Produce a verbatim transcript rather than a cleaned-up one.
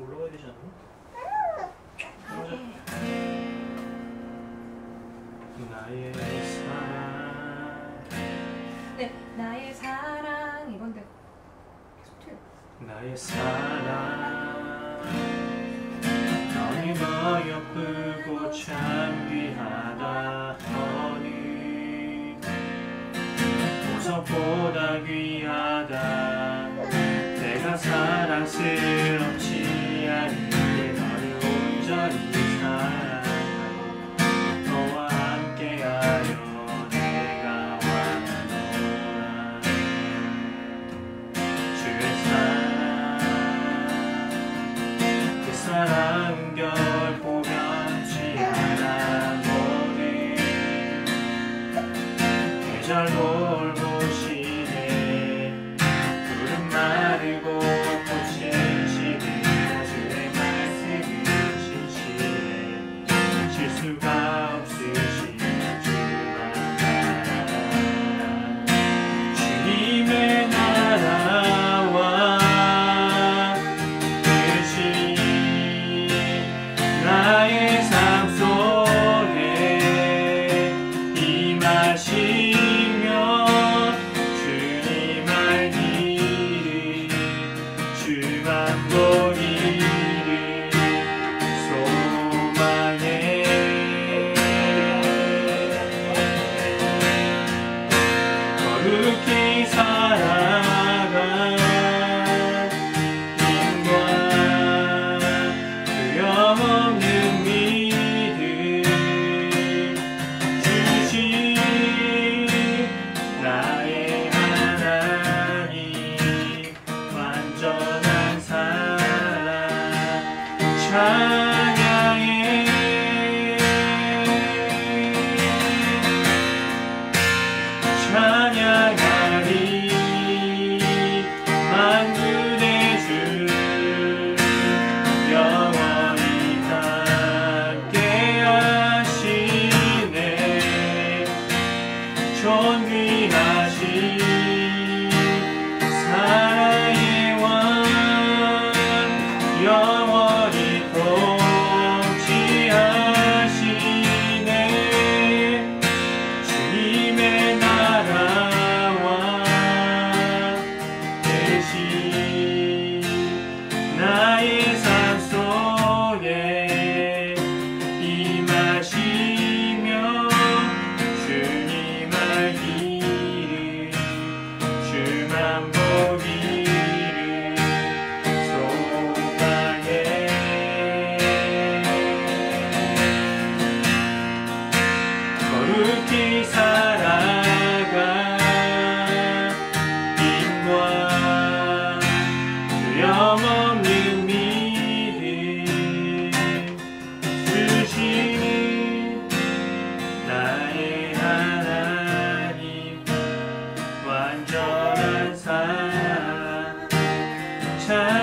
올라가야 되지 않나? 나의 사랑. 네, 나의 사랑 이건데 계속 튀어. 나의 사랑. 너는 어여쁘고 참 귀하다. 너는 보석보다 귀하다. 내가 사랑스럽지 않은데 너를 온전히 사랑하고 너와 함께하려 내가 원하노라. 주의 사랑, 그 사랑은 결코 변치 않아. 모든 계절 돌보시네. 푸른 마르고 꽃은 시든 주의 말씀은 신실해. 실수가 없으신 주만 바라. 주님의 나라와 뜻이 나의 삶 속에 임하시며 주님 알기를 주만 보기를 소망해. 거룩히 살아가 힘과 두려움없는 믿음 주신 나의 하나님 완전한 사랑 찬양해. 찬양하리 만군의 주 영원히 함께하시네. 존귀하신 사랑의 왕 영원히 통치하시네. 주님의 나라와 뜻이 나의 삶 속에 임하시며 주님 알기를 주만 보기를 소망해. 거룩히 살아가 힘과 두려움없는 믿음 주시는 나의 하나님 완전한 사랑 찬양해.